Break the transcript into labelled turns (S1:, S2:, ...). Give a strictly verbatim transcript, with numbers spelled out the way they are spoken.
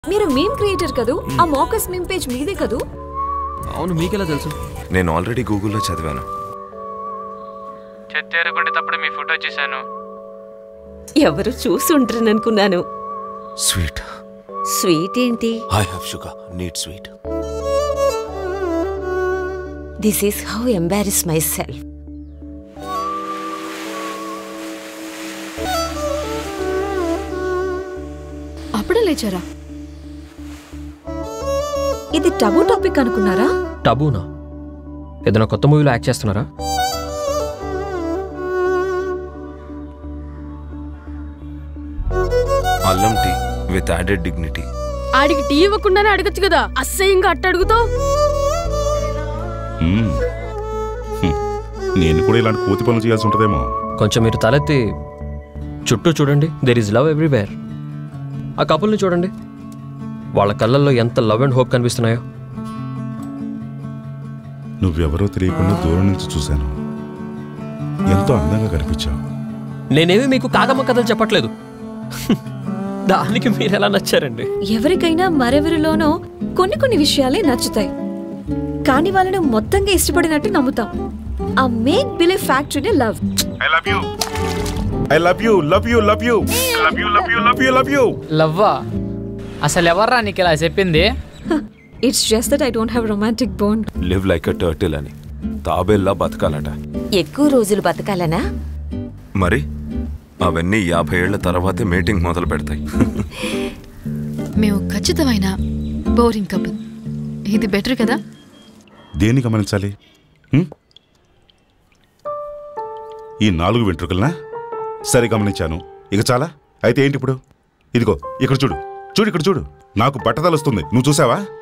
S1: మీరు meme creator కదూ? ఆ మోకస్ మీమ్ పేజ్ మీదే కదూ?
S2: అవును, మీకెలా తెలుసు?
S3: నేను ఆల్రెడీ గూగుల్లో చదివాను.
S4: చెత్తేరుకుంటే తప్పుడు మీ ఫోటో చూశాను.
S5: ఎవరు చూసుంటారనుకున్నాను.
S3: స్వీట్.
S5: స్వీట్ ఏంటి?
S3: I have sugar, need sweet.
S5: This is how embarrass myself.
S1: అప్పుడే లేచారా? ఇది టబు టాపిక్ అనుకున్నారా?
S2: టబూనా? ఏదైనా కొత్త మూవీలో యాక్ట్ చేస్తున్నారా?
S3: అల్లం టీ విత్ యాడెడ్ డిగ్నిటీ.
S1: ఆడికి టీ ఇవ్వకుండానే అడగచ్చు కదా, అసహ్యంగా అట్ట అడుగుతావు.
S6: నేను కూడా ఇలాంటి కోతి పనులు చేయాల్సి ఉంటుందేమో.
S2: కొంచెం మీరు తలెత్తి చుట్టూ చూడండి. There is love everywhere. ఆ కపుల్ని చూడండి, వాళ్ళ కళ్ళల్లో ఎంత లవ్ అండ్ హోప్ కనిపిస్తున్నాయో.
S6: నువ్వెవరో తెలియకుండా దూరం నుంచి చూశాను. ఎంతో అందంగా కనిపించావు.
S2: నేనేమి మీకు కాగమ్మ కథలు చెప్పట్లేదు. దానికి మీరు ఎలా నచ్చారండి?
S1: ఎవరికైనా మరెవరిలోనో కొన్ని కొన్ని విషయాలే నచ్చుతాయి, కానీ వాళ్ళను మొత్తంగా ఇష్టపడినట్టు నమ్ముతాం. ఆ మేక్ బిలీవ్ ఫ్యాక్టరీనే love.
S6: I love you I love you love you love you love you love you love you love you
S4: లవ్వా? అసలు ఎవర్రా నీకు ఇలా చెప్పింది?
S1: It's just that I don't have romantic bond.
S3: Live like a turtle అని. తాబేల్లా బతకాలట.
S5: ఎక్కువ రోజులు బతకాలనా?
S3: మరి అవన్నీ యాభై ఏళ్ల తర్వాతే మీటింగ్ మొదలు పెడతాయి.
S7: మేము ఖచ్చితమైన బోరింగ్ కపుల్. ఇది బెటర్ కదా?
S6: దేన్ని గమనించాలి? ఈ నాలుగు వెంట్రుకలనా? సరే, గమనించాను. ఇక చాలా. అయితే ఏంటి ఇప్పుడు? ఇదిగో ఇక్కడ చూడు, చూడు ఇక్కడ చూడు. నాకు బట్టతలు వస్తుంది, నువ్వు చూసావా?